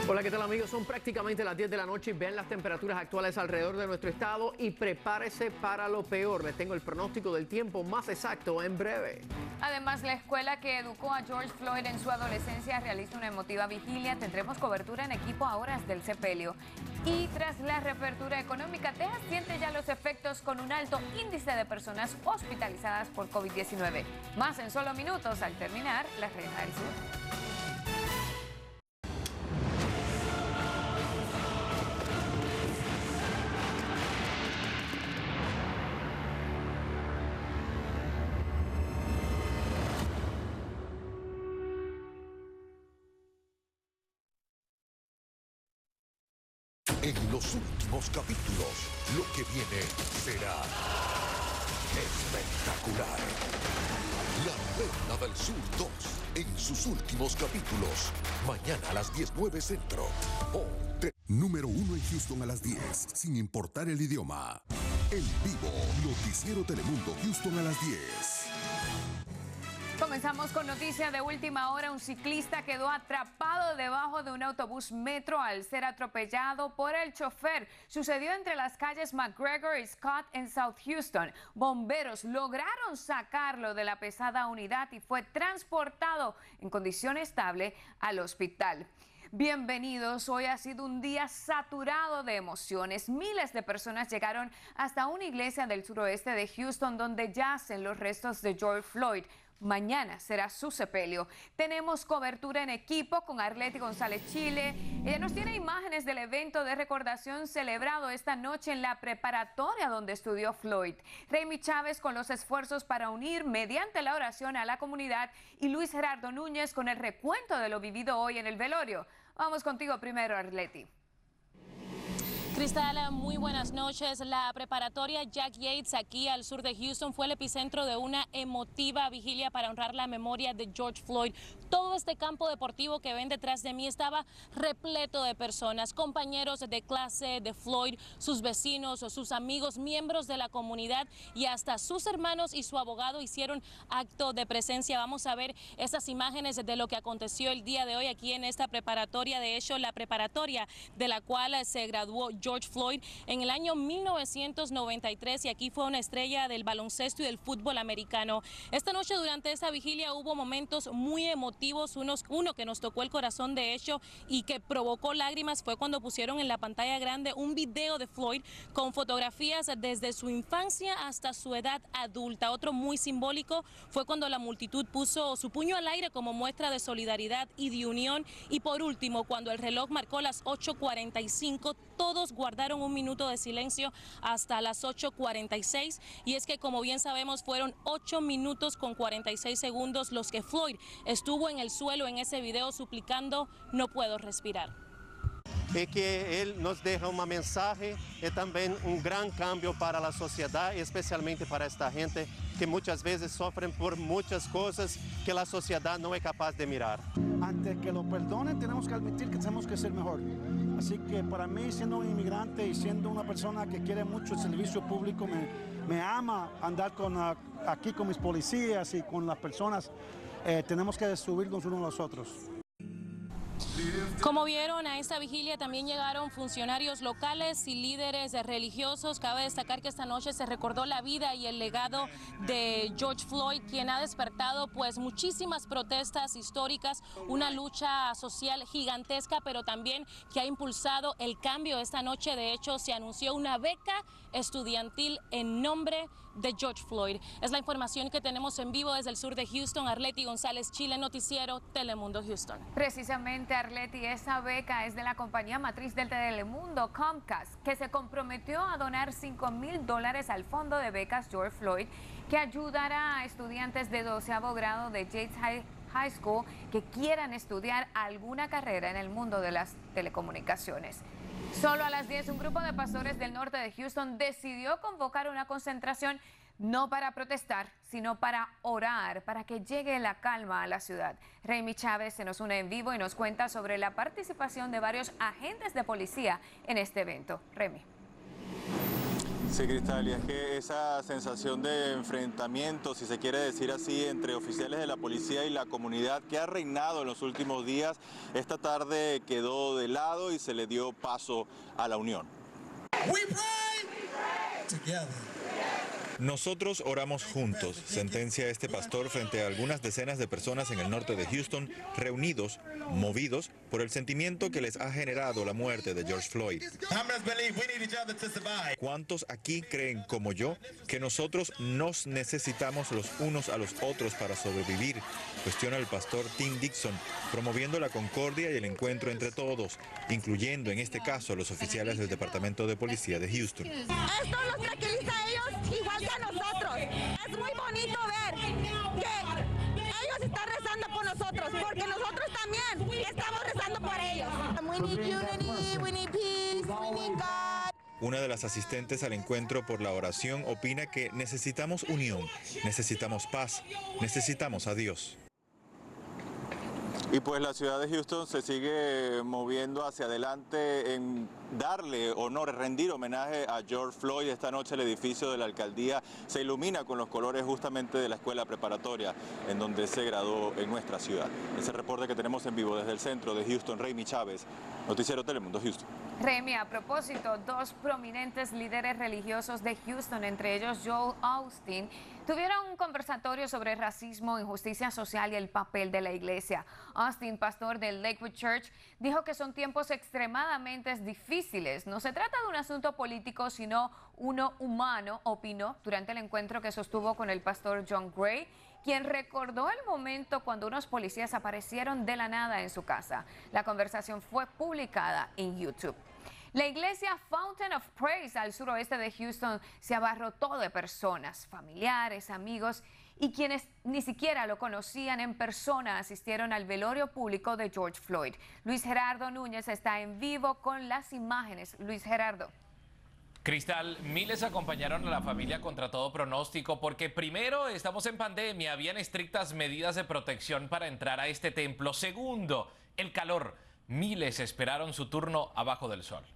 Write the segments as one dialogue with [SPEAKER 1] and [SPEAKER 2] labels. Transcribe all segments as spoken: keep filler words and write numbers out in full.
[SPEAKER 1] Hola, ¿qué tal amigos? Son prácticamente las diez de la noche y vean las temperaturas actuales alrededor de nuestro estado y prepárese para lo peor. Les tengo el pronóstico del tiempo más exacto en breve.
[SPEAKER 2] Además, la escuela que educó a George Floyd en su adolescencia realiza una emotiva vigilia. Tendremos cobertura en equipo a horas del sepelio. Y tras la reapertura económica, Texas siente ya los efectos con un alto índice de personas hospitalizadas por COVID diecinueve. Más en solo minutos al terminar la Reina del Sur.
[SPEAKER 3] En los últimos capítulos, lo que viene será espectacular. La Reina del Sur dos, en sus últimos capítulos. Mañana a las diez nueve Centro. Por T-
[SPEAKER 4] Número uno en Houston a las diez, sin importar el idioma. En vivo, Noticiero Telemundo Houston a las diez.
[SPEAKER 2] Comenzamos con noticia de última hora. Un ciclista quedó atrapado debajo de un autobús metro al ser atropellado por el chofer. Sucedió entre las calles McGregor y Scott en South Houston. Bomberos lograron sacarlo de la pesada unidad y fue transportado en condición estable al hospital. Bienvenidos, hoy ha sido un día saturado de emociones. Miles de personas llegaron hasta una iglesia del suroeste de Houston donde yacen los restos de George Floyd. Mañana será su sepelio. Tenemos cobertura en equipo con Arleti González Chile. Ella nos tiene imágenes del evento de recordación celebrado esta noche en la preparatoria donde estudió Floyd. Remy Chávez con los esfuerzos para unir mediante la oración a la comunidad y Luis Gerardo Núñez con el recuento de lo vivido hoy en el velorio. Vamos contigo primero, Arleti.
[SPEAKER 5] Cristal, muy buenas noches. La preparatoria Jack Yates aquí al sur de Houston fue el epicentro de una emotiva vigilia para honrar la memoria de George Floyd. Todo este campo deportivo que ven detrás de mí estaba repleto de personas, compañeros de clase de Floyd, sus vecinos, sus amigos, miembros de la comunidad y hasta sus hermanos y su abogado hicieron acto de presencia. Vamos a ver esas imágenes de lo que aconteció el día de hoy aquí en esta preparatoria. De hecho, la preparatoria de la cual se graduó George Floyd en el año mil novecientos noventa y tres y aquí fue una estrella del baloncesto y del fútbol americano. Esta noche durante esta vigilia hubo momentos muy emotivos, unos, uno que nos tocó el corazón de hecho y que provocó lágrimas fue cuando pusieron en la pantalla grande un video de Floyd con fotografías desde su infancia hasta su edad adulta. Otro muy simbólico fue cuando la multitud puso su puño al aire como muestra de solidaridad y de unión y por último cuando el reloj marcó las ocho cuarenta y cinco todos guardaron un minuto de silencio hasta las ocho cuarenta y seis y es que como bien sabemos fueron ocho minutos con cuarenta y seis segundos los que Floyd estuvo en el suelo en ese video suplicando no puedo respirar.
[SPEAKER 6] E que ele nos deja uma mensagem e também um grande cambio para a sociedade, especialmente para esta gente que muitas vezes sofrem por muitas coisas que a sociedade não é capaz de mirar.
[SPEAKER 7] Antes que lo perdonen, tenemos que admitir que tenemos que ser mejor. Así que para mí, siendo un inmigrante y siendo una persona que quiere mucho el servicio público, me, me ama andar con, uh, aquí con mis policías y con las personas, eh, tenemos que subirnos unos a los otros.
[SPEAKER 5] Como vieron, a esta vigilia también llegaron funcionarios locales y líderes religiosos. Cabe destacar que esta noche se recordó la vida y el legado de George Floyd, quien ha despertado pues muchísimas protestas históricas, una lucha social gigantesca, pero también que ha impulsado el cambio. Esta noche, de hecho, se anunció una beca estudiantil en nombre de George Floyd. Es la información que tenemos en vivo desde el sur de Houston. Arleti González Chile, Noticiero Telemundo Houston.
[SPEAKER 2] Precisamente, Arleti, esa beca es de la compañía matriz del Telemundo, Comcast, que se comprometió a donar cinco mil dólares al fondo de becas George Floyd, que ayudará a estudiantes de doceavo grado de Yates High, High School que quieran estudiar alguna carrera en el mundo de las telecomunicaciones. Solo a las diez, un grupo de pastores del norte de Houston decidió convocar una concentración no para protestar, sino para orar, para que llegue la calma a la ciudad. Remy Chávez se nos une en vivo y nos cuenta sobre la participación de varios agentes de policía en este evento. Remy.
[SPEAKER 8] Sí, Cristal, y es que esa sensación de enfrentamiento, si se quiere decir así, entre oficiales de la policía y la comunidad que ha reinado en los últimos días, esta tarde quedó de lado y se le dio paso a la unión. We pray together. Nosotros oramos juntos, sentencia este pastor frente a algunas decenas de personas en el norte de Houston, reunidos, movidos por el sentimiento que les ha generado la muerte de George Floyd. ¿Cuántos aquí creen, como yo, que nosotros nos necesitamos los unos a los otros para sobrevivir? Cuestiona el pastor Tim Dixon, promoviendo la concordia y el encuentro entre todos, incluyendo en este caso a los oficiales del Departamento de Policía de Houston.
[SPEAKER 9] Esto los tranquiliza a ellos igual que a nosotros. Es muy bonito ver que ellos están rezando por nosotros, porque nosotros también estamos rezando por ellos. We need unity, we need peace, we need God.
[SPEAKER 8] Una de las asistentes al encuentro por la oración opina que necesitamos unión, necesitamos paz, necesitamos a Dios. Y pues la ciudad de Houston se sigue moviendo hacia adelante en darle honor, rendir homenaje a George Floyd. Esta noche el edificio de la alcaldía se ilumina con los colores justamente de la escuela preparatoria en donde se graduó en nuestra ciudad. Ese reporte que tenemos en vivo desde el centro de Houston, Remy Chávez, Noticiero Telemundo Houston.
[SPEAKER 2] Remy, a propósito, dos prominentes líderes religiosos de Houston, entre ellos Joel Austin, tuvieron un conversatorio sobre racismo, injusticia social y el papel de la iglesia. Austin, pastor del Lakewood Church, dijo que son tiempos extremadamente difíciles. No se trata de un asunto político, sino uno humano, opinó durante el encuentro que sostuvo con el pastor John Gray, quien recordó el momento cuando unos policías aparecieron de la nada en su casa. La conversación fue publicada en YouTube. La iglesia Fountain of Praise al suroeste de Houston se abarrotó de personas, familiares, amigos y quienes ni siquiera lo conocían en persona asistieron al velorio público de George Floyd. Luis Gerardo Núñez está en vivo con las imágenes. Luis Gerardo.
[SPEAKER 10] Cristal, miles acompañaron a la familia contra todo pronóstico porque primero, estamos en pandemia, habían estrictas medidas de protección para entrar a este templo. Segundo, el calor. Miles esperaron su turno abajo del sol.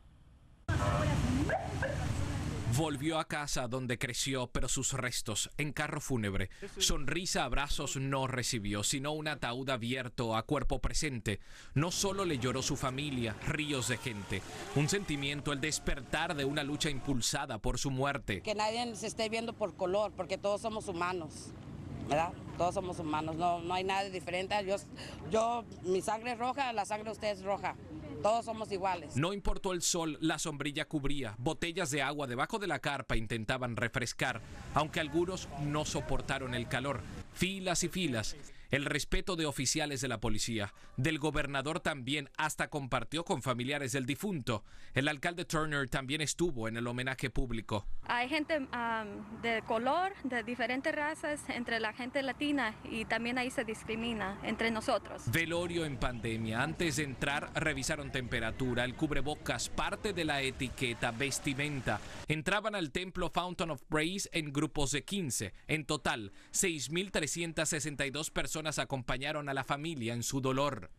[SPEAKER 11] Volvió a casa donde creció, pero sus restos en carro fúnebre. Sonrisa, abrazos no recibió, sino un ataúd abierto a cuerpo presente. No solo le lloró su familia, ríos de gente. Un sentimiento, el despertar de una lucha impulsada por su muerte.
[SPEAKER 12] Que nadie se esté viendo por color, porque todos somos humanos, ¿verdad? Todos somos humanos, no, no hay nada diferente. Yo, yo, mi sangre es roja, la sangre de usted es roja. Todos somos iguales.
[SPEAKER 11] No importó el sol, la sombrilla cubría. Botellas de agua debajo de la carpa intentaban refrescar, aunque algunos no soportaron el calor. Filas y filas. El respeto de oficiales de la policía, del gobernador también, hasta compartió con familiares del difunto. El alcalde Turner también estuvo en el homenaje público.
[SPEAKER 13] Hay gente um, de color, de diferentes razas, entre la gente latina y también ahí se discrimina entre nosotros.
[SPEAKER 11] Velorio en pandemia. Antes de entrar revisaron temperatura, el cubrebocas, parte de la etiqueta, vestimenta. Entraban al templo Fountain of Praise en grupos de quince. En total, seis mil trescientas sesenta y dos personas acompañaron a la familia en su dolor.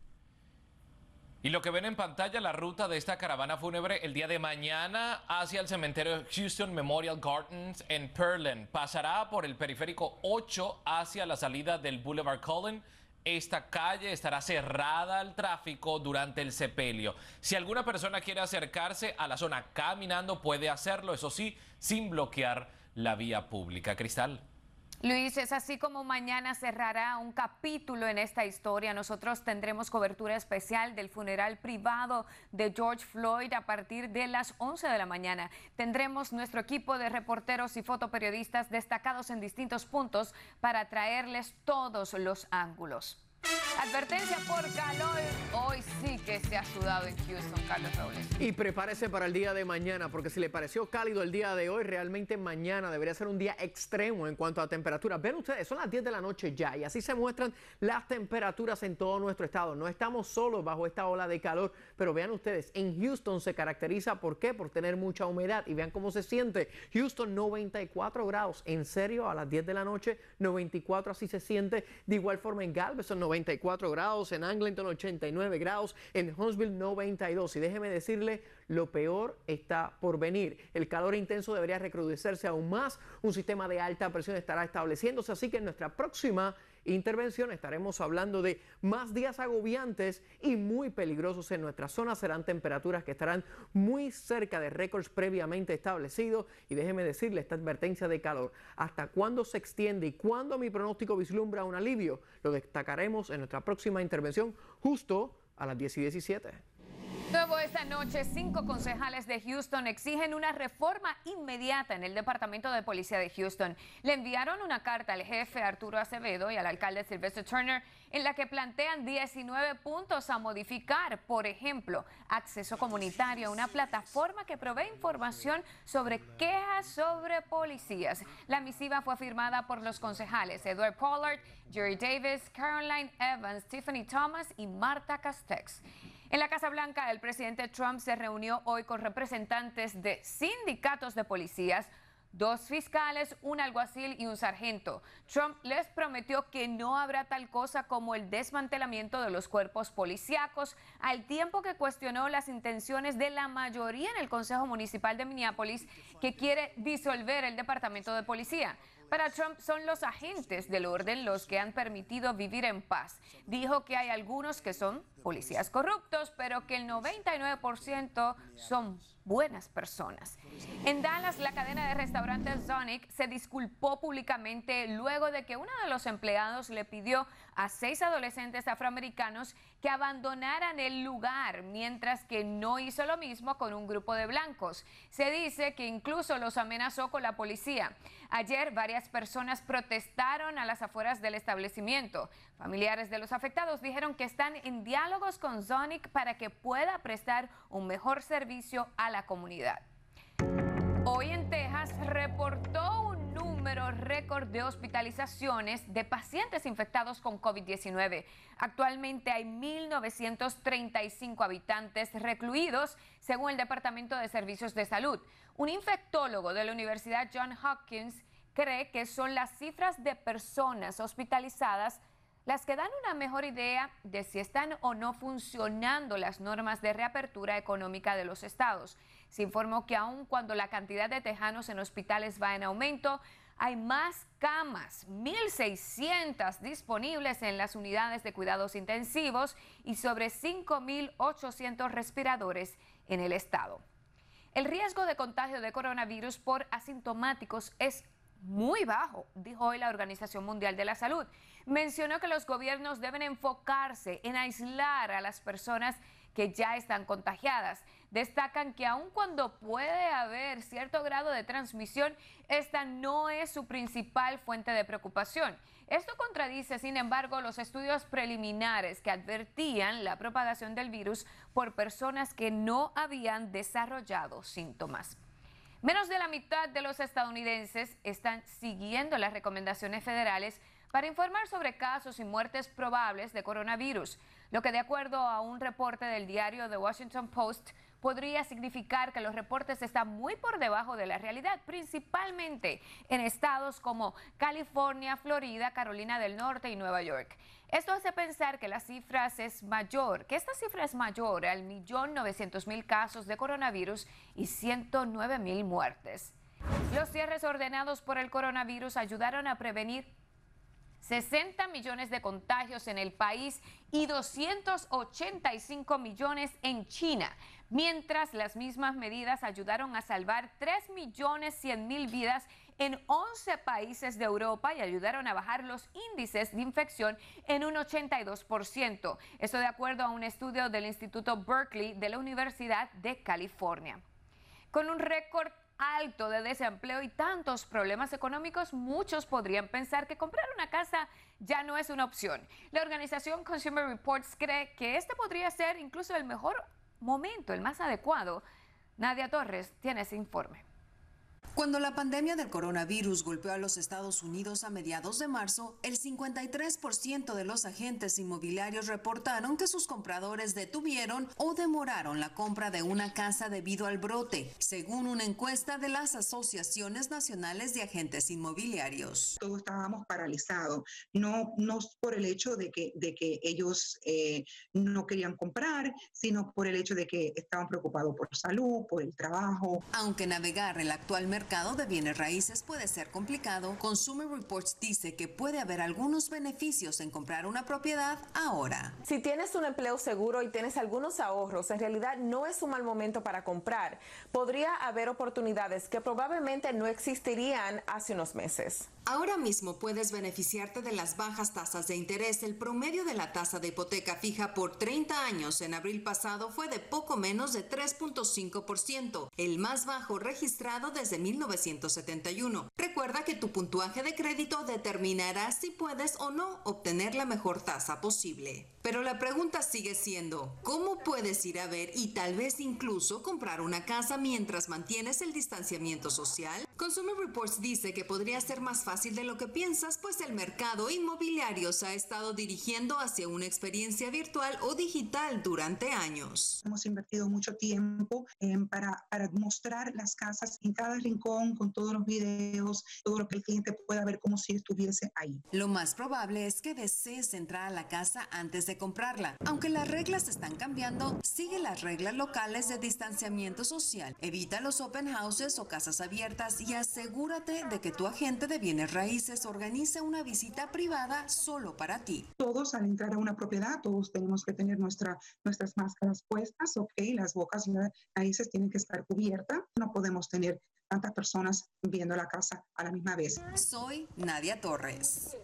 [SPEAKER 10] Y lo que ven en pantalla, la ruta de esta caravana fúnebre el día de mañana hacia el cementerio Houston Memorial Gardens en Pearland. Pasará por el periférico ocho hacia la salida del Boulevard Cullen. Esta calle estará cerrada al tráfico durante el sepelio. Si alguna persona quiere acercarse a la zona caminando, puede hacerlo, eso sí, sin bloquear la vía pública. Cristal.
[SPEAKER 2] Luis, es así como mañana cerrará un capítulo en esta historia. Nosotros tendremos cobertura especial del funeral privado de George Floyd a partir de las once de la mañana. Tendremos nuestro equipo de reporteros y fotoperiodistas destacados en distintos puntos para traerles todos los ángulos. Advertencia por calor. Hoy sí que se ha sudado en Houston, Carlos Robles.
[SPEAKER 1] Y prepárese para el día de mañana, porque si le pareció cálido el día de hoy, realmente mañana debería ser un día extremo en cuanto a temperatura. Ven ustedes, son las diez de la noche ya y así se muestran las temperaturas en todo nuestro estado. No estamos solos bajo esta ola de calor, pero vean ustedes, en Houston se caracteriza, ¿por qué? Por tener mucha humedad y vean cómo se siente. Houston, noventa y cuatro grados, en serio, a las diez de la noche, noventa y cuatro, así se siente. De igual forma en Galveston, noventa y cuatro grados, en Angleton ochenta y nueve grados, en Huntsville Brownsville noventa y dos. Y déjeme decirle, lo peor está por venir. El calor intenso debería recrudecerse aún más. Un sistema de alta presión estará estableciéndose, así que en nuestra próxima intervención estaremos hablando de más días agobiantes y muy peligrosos en nuestra zona. Serán temperaturas que estarán muy cerca de récords previamente establecidos. Y déjeme decirle, esta advertencia de calor, ¿hasta cuándo se extiende y cuándo mi pronóstico vislumbra un alivio? Lo destacaremos en nuestra próxima intervención justo a las diez y diecisiete.
[SPEAKER 2] Luego esta noche, cinco concejales de Houston exigen una reforma inmediata en el Departamento de Policía de Houston. Le enviaron una carta al jefe Arturo Acevedo y al alcalde Sylvester Turner en la que plantean diecinueve puntos a modificar. Por ejemplo, acceso comunitario a una plataforma que provee información sobre quejas sobre policías. La misiva fue firmada por los concejales Edward Pollard, Jerry Davis, Caroline Evans, Tiffany Thomas y Marta Castex. En la Casa Blanca, el presidente Trump se reunió hoy con representantes de sindicatos de policías, dos fiscales, un alguacil y un sargento. Trump les prometió que no habrá tal cosa como el desmantelamiento de los cuerpos policíacos, al tiempo que cuestionó las intenciones de la mayoría en el Consejo Municipal de Minneapolis, que quiere disolver el Departamento de Policía. Para Trump son los agentes del orden los que han permitido vivir en paz. Dijo que hay algunos que son policías corruptos, pero que el noventa y nueve por ciento son buenas personas. En Dallas, la cadena de restaurantes Sonic se disculpó públicamente luego de que uno de los empleados le pidió a seis adolescentes afroamericanos que abandonaran el lugar, mientras que no hizo lo mismo con un grupo de blancos. Se dice que incluso los amenazó con la policía. Ayer, varias personas protestaron a las afueras del establecimiento. Familiares de los afectados dijeron que están en diálogos con Sonic para que pueda prestar un mejor servicio a la comunidad. Hoy en Texas reportó un número récord de hospitalizaciones de pacientes infectados con COVID diecinueve. Actualmente hay mil novecientos treinta y cinco habitantes recluidos, según el Departamento de Servicios de Salud. Un infectólogo de la Universidad Johns Hopkins cree que son las cifras de personas hospitalizadas las que dan una mejor idea de si están o no funcionando las normas de reapertura económica de los estados. Se informó que aun cuando la cantidad de tejanos en hospitales va en aumento, hay más camas, mil seiscientas disponibles en las unidades de cuidados intensivos y sobre cinco mil ochocientos respiradores en el estado. El riesgo de contagio de coronavirus por asintomáticos es muy bajo, dijo hoy la Organización Mundial de la Salud. Mencionó que los gobiernos deben enfocarse en aislar a las personas que ya están contagiadas. Destacan que aun cuando puede haber cierto grado de transmisión, esta no es su principal fuente de preocupación. Esto contradice, sin embargo, los estudios preliminares que advertían la propagación del virus por personas que no habían desarrollado síntomas. Menos de la mitad de los estadounidenses están siguiendo las recomendaciones federales para informar sobre casos y muertes probables de coronavirus, lo que de acuerdo a un reporte del diario The Washington Post podría significar que los reportes están muy por debajo de la realidad, principalmente en estados como California, Florida, Carolina del Norte y Nueva York. Esto hace pensar que la cifra es mayor, que esta cifra es mayor al millón novecientos mil casos de coronavirus y ciento nueve mil muertes. Los cierres ordenados por el coronavirus ayudaron a prevenir sesenta millones de contagios en el país y doscientos ochenta y cinco millones en China, mientras las mismas medidas ayudaron a salvar tres millones cien mil vidas en once países de Europa y ayudaron a bajar los índices de infección en un ochenta y dos por ciento. Esto de acuerdo a un estudio del Instituto Berkeley de la Universidad de California. Con un récord alto de desempleo y tantos problemas económicos, muchos podrían pensar que comprar una casa ya no es una opción. La organización Consumer Reports cree que este podría ser incluso el mejor momento, el más adecuado. Nadia Torres tiene ese informe.
[SPEAKER 14] Cuando la pandemia del coronavirus golpeó a los Estados Unidos a mediados de marzo, el cincuenta y tres por ciento de los agentes inmobiliarios reportaron que sus compradores detuvieron o demoraron la compra de una casa debido al brote, según una encuesta de las asociaciones nacionales de agentes inmobiliarios.
[SPEAKER 15] Todos estábamos paralizados, no, no por el hecho de que, de que ellos eh, no querían comprar, sino por el hecho de que estaban preocupados por salud, por el trabajo.
[SPEAKER 14] Aunque navegar el actual mercado mercado de bienes raíces puede ser complicado, Consumer Reports dice que puede haber algunos beneficios en comprar una propiedad ahora.
[SPEAKER 16] Si tienes un empleo seguro y tienes algunos ahorros, en realidad no es un mal momento para comprar. Podría haber oportunidades que probablemente no existirían hace unos meses.
[SPEAKER 14] Ahora mismo puedes beneficiarte de las bajas tasas de interés. El promedio de la tasa de hipoteca fija por treinta años en abril pasado fue de poco menos de tres punto cinco por ciento, el más bajo registrado desde mil novecientos setenta y uno. Recuerda que tu puntuaje de crédito determinará si puedes o no obtener la mejor tasa posible. Pero la pregunta sigue siendo, ¿cómo puedes ir a ver y tal vez incluso comprar una casa mientras mantienes el distanciamiento social? Consumer Reports dice que podría ser más fácil de lo que piensas, pues el mercado inmobiliario se ha estado dirigiendo hacia una experiencia virtual o digital durante años.
[SPEAKER 15] Hemos invertido mucho tiempo eh, para, para mostrar las casas en cada rincón, con todos los videos, todo lo que el cliente pueda ver como si estuviese ahí.
[SPEAKER 14] Lo más probable es que desees entrar a la casa antes de comprarla. Aunque las reglas están cambiando, sigue las reglas locales de distanciamiento social. Evita los open houses o casas abiertas y asegúrate de que tu agente de bienes raíces organice una visita privada solo para ti.
[SPEAKER 15] Todos al entrar a una propiedad, todos tenemos que tener nuestra, nuestras máscaras puestas, ok, las bocas y las raíces tienen que estar cubiertas. No podemos tener tantas personas viendo la casa a la misma vez.
[SPEAKER 14] Soy Nadia Torres.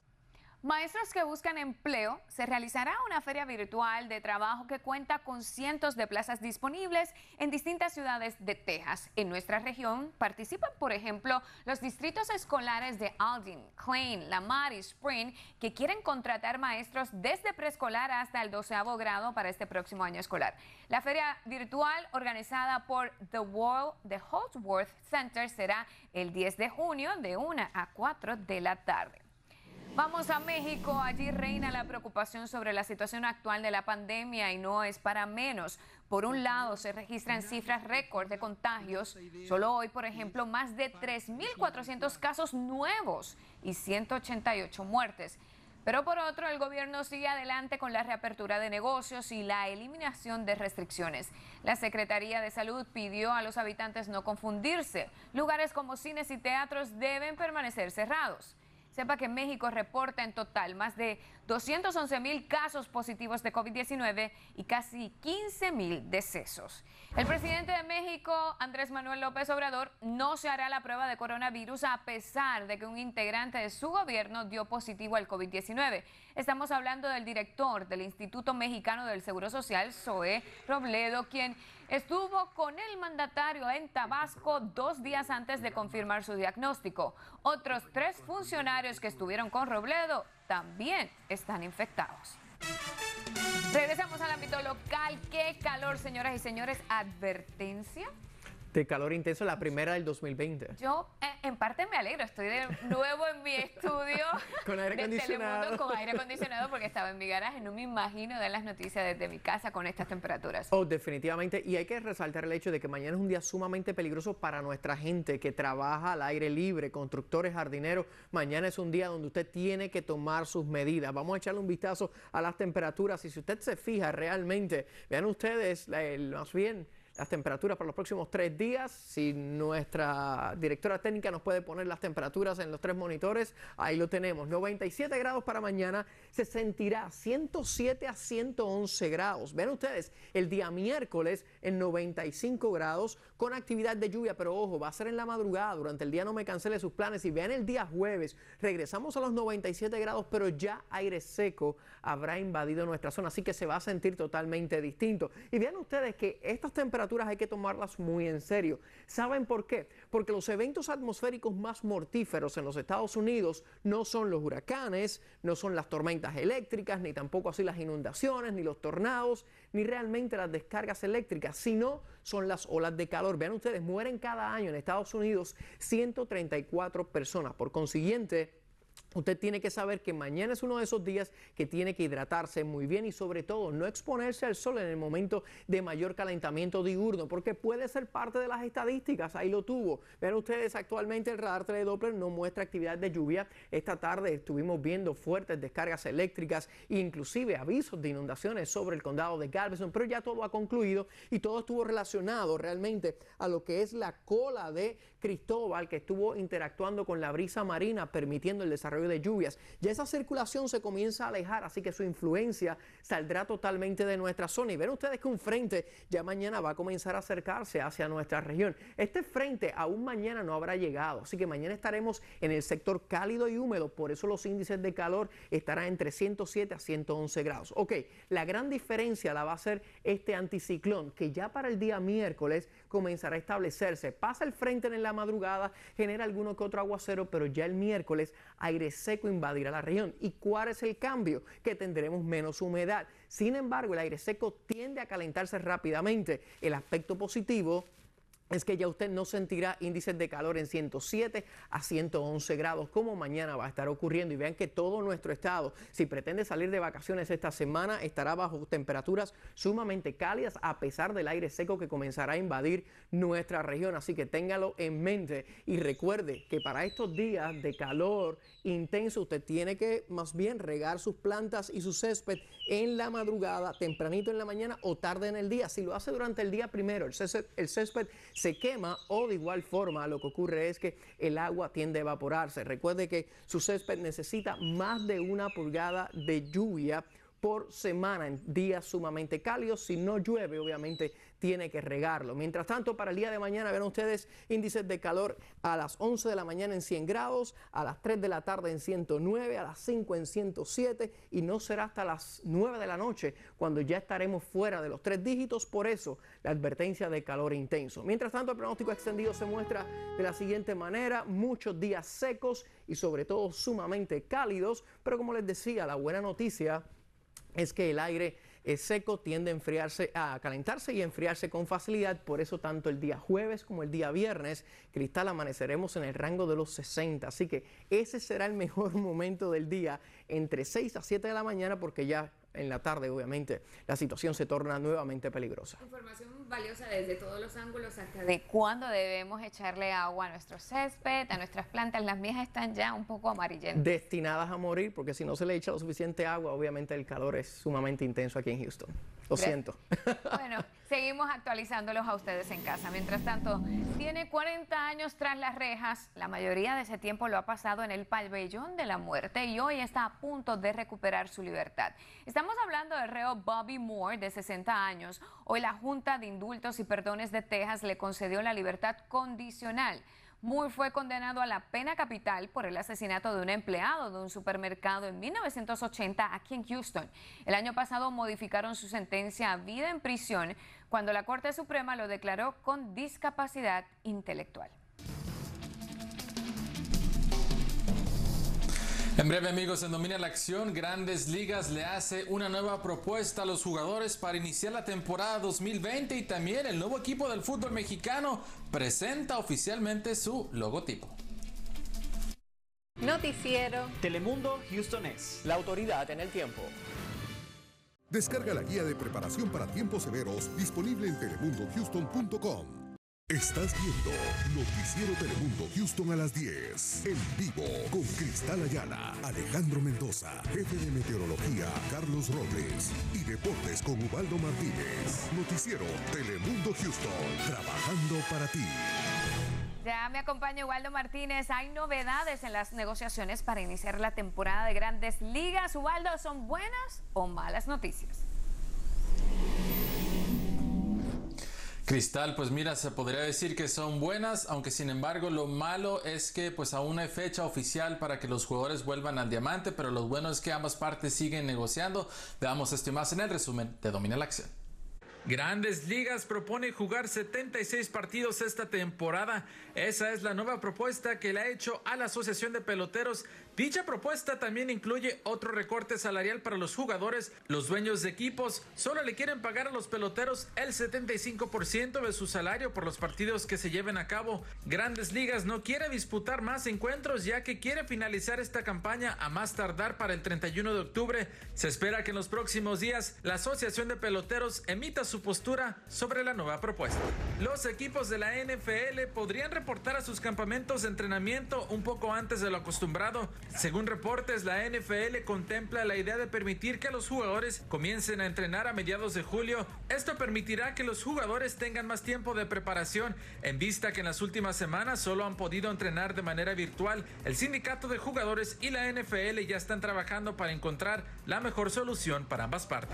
[SPEAKER 2] Maestros que buscan empleo, se realizará una feria virtual de trabajo que cuenta con cientos de plazas disponibles en distintas ciudades de Texas. En nuestra región participan, por ejemplo, los distritos escolares de Aldin, Klein, Lamar y Spring, que quieren contratar maestros desde preescolar hasta el doceavo grado para este próximo año escolar. La feria virtual organizada por The Wall, The Holdsworth Center será el diez de junio de una a cuatro de la tarde. Vamos a México. Allí reina la preocupación sobre la situación actual de la pandemia y no es para menos. Por un lado, se registran cifras récord de contagios. Solo hoy, por ejemplo, más de tres mil cuatrocientos casos nuevos y ciento ochenta y ocho muertes. Pero por otro, el gobierno sigue adelante con la reapertura de negocios y la eliminación de restricciones. La Secretaría de Salud pidió a los habitantes no confundirse. Lugares como cines y teatros deben permanecer cerrados. Sepa que México reporta en total más de doscientos once mil casos positivos de COVID diecinueve y casi quince mil decesos. El presidente de México, Andrés Manuel López Obrador, no se hará la prueba de coronavirus a pesar de que un integrante de su gobierno dio positivo al COVID diecinueve. Estamos hablando del director del Instituto Mexicano del Seguro Social, Zoé Robledo, quien estuvo con el mandatario en Tabasco dos días antes de confirmar su diagnóstico. Otros tres funcionarios que estuvieron con Robledo también están infectados. Regresamos al ámbito local. ¡Qué calor, señoras y señores! Advertencia
[SPEAKER 1] de calor intenso, la primera del dos mil veinte.
[SPEAKER 2] Yo, eh, en parte me alegro, estoy de nuevo en mi estudio
[SPEAKER 1] con aire
[SPEAKER 2] de
[SPEAKER 1] acondicionado.
[SPEAKER 2] Telemundo con aire acondicionado porque estaba en mi garaje. No me imagino dar las noticias desde mi casa con estas temperaturas.
[SPEAKER 1] Oh, definitivamente. Y hay que resaltar el hecho de que mañana es un día sumamente peligroso para nuestra gente que trabaja al aire libre, constructores, jardineros. Mañana es un día donde usted tiene que tomar sus medidas. Vamos a echarle un vistazo a las temperaturas y si usted se fija realmente, vean ustedes, el, más bien, las temperaturas para los próximos tres días. Si nuestra directora técnica nos puede poner las temperaturas en los tres monitores, ahí lo tenemos. noventa y siete grados para mañana, se sentirá ciento siete a ciento once grados. Vean ustedes, el día miércoles en noventa y cinco grados con actividad de lluvia, pero ojo, va a ser en la madrugada, durante el día no me cancele sus planes. Y vean el día jueves, regresamos a los noventa y siete grados, pero ya aire seco habrá invadido nuestra zona, así que se va a sentir totalmente distinto. Y vean ustedes que estas temperaturas temperaturas hay que tomarlas muy en serio. ¿Saben por qué? Porque los eventos atmosféricos más mortíferos en los Estados Unidos no son los huracanes, no son las tormentas eléctricas, ni tampoco así las inundaciones, ni los tornados, ni realmente las descargas eléctricas, sino son las olas de calor. Vean ustedes, mueren cada año en Estados Unidos ciento treinta y cuatro personas. Por consiguiente, usted tiene que saber que mañana es uno de esos días que tiene que hidratarse muy bien y sobre todo no exponerse al sol en el momento de mayor calentamiento diurno, porque puede ser parte de las estadísticas. Ahí lo tuvo. Vean ustedes, actualmente el radar teledoppler no muestra actividad de lluvia. Esta tarde estuvimos viendo fuertes descargas eléctricas e inclusive avisos de inundaciones sobre el condado de Galveston, pero ya todo ha concluido y todo estuvo relacionado realmente a lo que es la cola de Cristóbal, que estuvo interactuando con la brisa marina, permitiendo el desarrollo de lluvias. Ya esa circulación se comienza a alejar, así que su influencia saldrá totalmente de nuestra zona. Y ven ustedes que un frente ya mañana va a comenzar a acercarse hacia nuestra región. Este frente aún mañana no habrá llegado, así que mañana estaremos en el sector cálido y húmedo, por eso los índices de calor estarán entre ciento siete a ciento once grados. Ok, la gran diferencia la va a ser este anticiclón, que ya para el día miércoles comenzará a establecerse. Pasa el frente en la madrugada, genera alguno que otro aguacero, pero ya el miércoles aire seco invadirá la región. ¿Y cuál es el cambio? Que tendremos menos humedad. Sin embargo, el aire seco tiende a calentarse rápidamente. El aspecto positivo es que ya usted no sentirá índices de calor en ciento siete a ciento once grados como mañana va a estar ocurriendo. Y vean que todo nuestro estado, si pretende salir de vacaciones esta semana, estará bajo temperaturas sumamente cálidas a pesar del aire seco que comenzará a invadir nuestra región. Así que téngalo en mente y recuerde que para estos días de calor intenso usted tiene que más bien regar sus plantas y su césped en la madrugada, tempranito en la mañana o tarde en el día. Si lo hace durante el día primero, el césped, el césped se quema, o de igual forma lo que ocurre es que el agua tiende a evaporarse. Recuerde que su césped necesita más de una pulgada de lluvia por semana en días sumamente cálidos. Si no llueve, obviamente tiene que regarlo. Mientras tanto, para el día de mañana, verán ustedes índices de calor a las once de la mañana en cien grados, a las tres de la tarde en ciento nueve, a las cinco en ciento siete y no será hasta las nueve de la noche cuando ya estaremos fuera de los tres dígitos. Por eso, la advertencia de calor intenso. Mientras tanto, el pronóstico extendido se muestra de la siguiente manera: muchos días secos y sobre todo sumamente cálidos, pero como les decía, la buena noticia es que el aire es seco, tiende a enfriarse, a calentarse y enfriarse con facilidad. Por eso tanto el día jueves como el día viernes, Cristal, amaneceremos en el rango de los sesenta. Así que ese será el mejor momento del día, entre seis a siete de la mañana, porque ya en la tarde, obviamente, la situación se torna nuevamente peligrosa.
[SPEAKER 2] Información valiosa desde todos los ángulos, hasta de cuándo debemos echarle agua a nuestro césped, a nuestras plantas. Las mías están ya un poco amarillentas.
[SPEAKER 1] Destinadas a morir, porque si no se le echa lo suficiente agua, obviamente el calor es sumamente intenso aquí en Houston. Lo
[SPEAKER 2] Gracias.
[SPEAKER 1] siento.
[SPEAKER 2] Bueno, seguimos actualizándolos a ustedes en casa. Mientras tanto, tiene cuarenta años tras las rejas. La mayoría de ese tiempo lo ha pasado en el pabellón de la muerte y hoy está a punto de recuperar su libertad. Estamos hablando del reo Bobby Moore, de sesenta años. Hoy la Junta de Indultos y Perdones de Texas le concedió la libertad condicional. Moore fue condenado a la pena capital por el asesinato de un empleado de un supermercado en mil novecientos ochenta aquí en Houston. El año pasado modificaron su sentencia a vida en prisión cuando la Corte Suprema lo declaró con discapacidad intelectual.
[SPEAKER 17] En breve, amigos, en Domina la Acción, Grandes Ligas le hace una nueva propuesta a los jugadores para iniciar la temporada dos mil veinte y también el nuevo equipo del fútbol mexicano presenta oficialmente su logotipo.
[SPEAKER 18] Noticiero
[SPEAKER 19] Telemundo Houston es
[SPEAKER 1] la autoridad en el tiempo.
[SPEAKER 4] Descarga la guía de preparación para tiempos severos disponible en telemundo houston punto com. Estás viendo Noticiero Telemundo Houston a las diez. En vivo con Cristal Ayala, Alejandro Mendoza, jefe de meteorología Carlos Robles y deportes con Ubaldo Martínez. Noticiero Telemundo Houston, trabajando para ti.
[SPEAKER 2] Ya me acompaña Ubaldo Martínez. Hay novedades en las negociaciones para iniciar la temporada de Grandes Ligas. Ubaldo, ¿son buenas o malas noticias?
[SPEAKER 17] Cristal, pues mira, se podría decir que son buenas, aunque sin embargo lo malo es que pues aún no hay fecha oficial para que los jugadores vuelvan al diamante, pero lo bueno es que ambas partes siguen negociando. Veamos esto y más en el resumen de Domina la Acción. Grandes Ligas propone jugar setenta y seis partidos esta temporada. Esa es la nueva propuesta que le ha hecho a la Asociación de Peloteros. Dicha propuesta también incluye otro recorte salarial para los jugadores. Los dueños de equipos solo le quieren pagar a los peloteros el setenta y cinco por ciento de su salario por los partidos que se lleven a cabo. Grandes Ligas no quiere disputar más encuentros, ya que quiere finalizar esta campaña a más tardar para el treinta y uno de octubre. Se espera que en los próximos días la Asociación de Peloteros emita su postura sobre la nueva propuesta. Los equipos de la N F L podrían reportar a sus campamentos de entrenamiento un poco antes de lo acostumbrado. Según reportes, la N F L contempla la idea de permitir que los jugadores comiencen a entrenar a mediados de julio. Esto permitirá que los jugadores tengan más tiempo de preparación, en vista que en las últimas semanas solo han podido entrenar de manera virtual. El sindicato de jugadores y la N F L ya están trabajando para encontrar la mejor solución para ambas partes.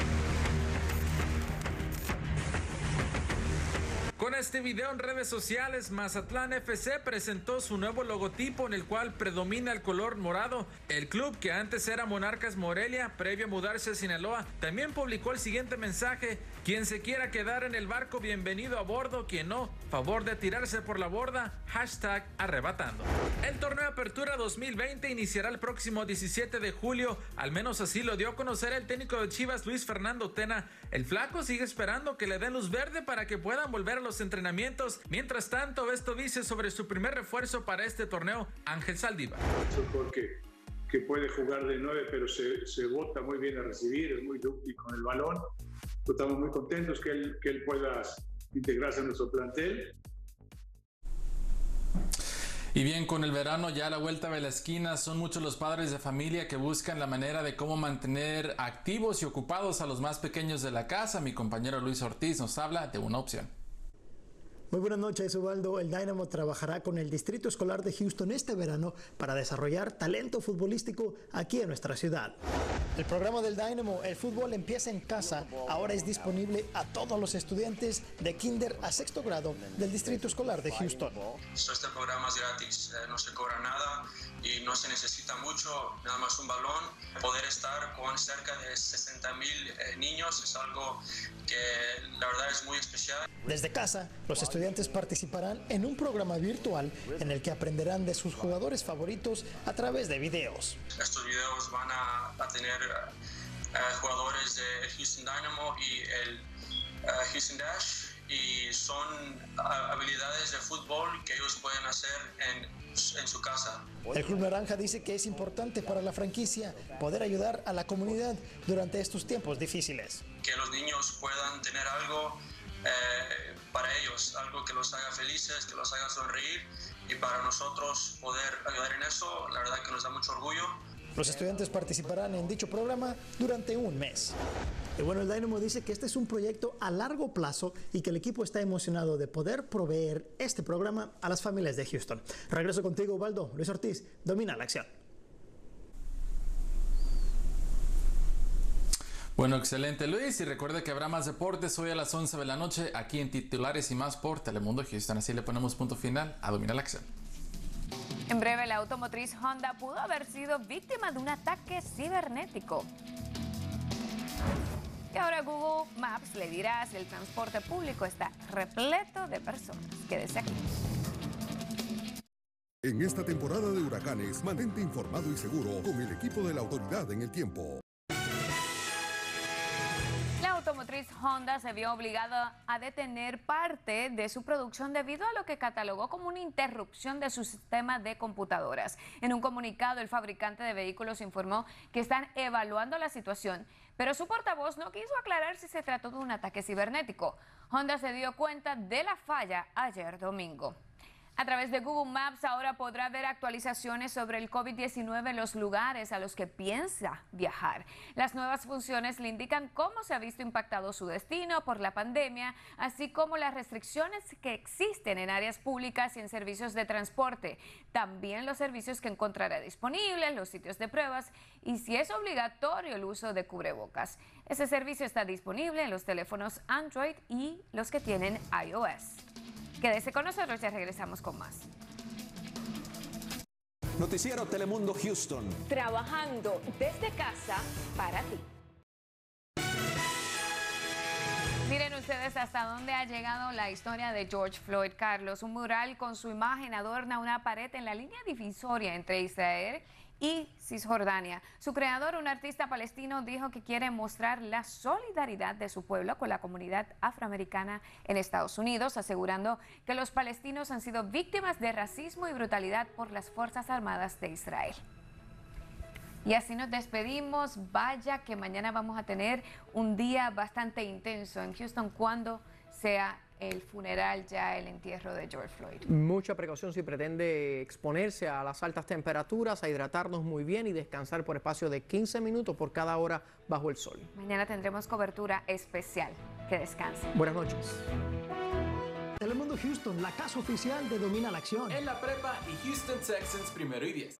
[SPEAKER 17] Con este video en redes sociales, Mazatlán F C presentó su nuevo logotipo en el cual predomina el color morado. El club, que antes era Monarcas Morelia, previo a mudarse a Sinaloa, también publicó el siguiente mensaje: quien se quiera quedar en el barco, bienvenido a bordo; quien no, favor de tirarse por la borda, hashtag arrebatando. El torneo Apertura dos mil veinte iniciará el próximo diecisiete de julio, al menos así lo dio a conocer el técnico de Chivas, Luis Fernando Tena. El flaco sigue esperando que le den luz verde para que puedan volver a los entrenamientos. Mientras tanto, esto dice sobre su primer refuerzo para este torneo, Ángel Saldívar.
[SPEAKER 18] Porque que puede jugar de nueve, pero se, se bota muy bien a recibir, es muy dúctil con el balón. Estamos muy contentos que él, que él pueda integrarse en nuestro plantel.
[SPEAKER 17] Y bien, con el verano ya a la vuelta de la esquina, son muchos los padres de familia que buscan la manera de cómo mantener activos y ocupados a los más pequeños de la casa. Mi compañero Luis Ortiz nos habla de una opción.
[SPEAKER 20] Muy buenas noches, Ubaldo. El Dynamo trabajará con el Distrito Escolar de Houston este verano para desarrollar talento futbolístico aquí en nuestra ciudad. El programa del Dynamo, El Fútbol Empieza en Casa, ahora es disponible a todos los estudiantes de kinder a sexto grado del Distrito Escolar de Houston.
[SPEAKER 21] Este programa es gratis, eh, no se cobra nada y no se necesita mucho, nada más un balón. Poder estar con cerca de sesenta mil eh, niños es algo que la verdad es muy especial.
[SPEAKER 20] Desde casa, los estudiantes participarán en un programa virtual en el que aprenderán de sus jugadores favoritos a través de videos.
[SPEAKER 21] Estos videos van a, a tener uh, jugadores de Houston Dynamo y el uh, Houston Dash, y son uh, habilidades de fútbol que ellos pueden hacer en, en su casa.
[SPEAKER 20] El Club Naranja dice que es importante para la franquicia poder ayudar a la comunidad durante estos tiempos difíciles.
[SPEAKER 21] Que los niños puedan tener algo eh, para ellos, algo que los haga felices, que los haga sonreír, y para nosotros poder ayudar en eso, la verdad que nos da mucho orgullo.
[SPEAKER 20] Los estudiantes participarán en dicho programa durante un mes. Y bueno, el Dynamo dice que este es un proyecto a largo plazo y que el equipo está emocionado de poder proveer este programa a las familias de Houston. Regreso contigo, Ubaldo. Luis Ortiz, domina la acción.
[SPEAKER 17] Bueno, excelente, Luis, y recuerda que habrá más deportes hoy a las once de la noche aquí en Titulares y Más por Telemundo Houston. Así le ponemos punto final a Domina la Acción.
[SPEAKER 2] En breve, la automotriz Honda pudo haber sido víctima de un ataque cibernético. Y ahora Google Maps le dirá si el transporte público está repleto de personas. Quédese aquí.
[SPEAKER 4] En esta temporada de huracanes, mantente informado y seguro con el equipo de la autoridad en el tiempo.
[SPEAKER 2] La automotriz Honda se vio obligada a detener parte de su producción debido a lo que catalogó como una interrupción de su sistema de computadoras. En un comunicado, el fabricante de vehículos informó que están evaluando la situación, pero su portavoz no quiso aclarar si se trató de un ataque cibernético. Honda se dio cuenta de la falla ayer domingo. A través de Google Maps ahora podrá ver actualizaciones sobre el COVID diecinueve en los lugares a los que piensa viajar. Las nuevas funciones le indican cómo se ha visto impactado su destino por la pandemia, así como las restricciones que existen en áreas públicas y en servicios de transporte. También los servicios que encontrará disponibles, los sitios de pruebas y si es obligatorio el uso de cubrebocas. Ese servicio está disponible en los teléfonos Android y los que tienen iOS. Quédese con nosotros, ya regresamos con más.
[SPEAKER 22] Noticiero Telemundo Houston.
[SPEAKER 23] Trabajando desde casa para ti.
[SPEAKER 2] Miren ustedes hasta dónde ha llegado la historia de George Floyd. Carlos, un mural con su imagen adorna una pared en la línea divisoria entre Israel y Cisjordania. Su creador, un artista palestino, dijo que quiere mostrar la solidaridad de su pueblo con la comunidad afroamericana en Estados Unidos, asegurando que los palestinos han sido víctimas de racismo y brutalidad por las Fuerzas Armadas de Israel. Y así nos despedimos. Vaya que mañana vamos a tener un día bastante intenso en Houston cuando sea el funeral, ya el entierro de George Floyd.
[SPEAKER 1] Mucha precaución si pretende exponerse a las altas temperaturas, a hidratarnos muy bien y descansar por espacio de quince minutos por cada hora bajo el sol.
[SPEAKER 2] Mañana tendremos cobertura especial. Que descansen.
[SPEAKER 1] Buenas noches.
[SPEAKER 20] Telemundo Houston, la casa oficial de Domina la Acción.
[SPEAKER 3] En la prepa y Houston Texans primero y diez.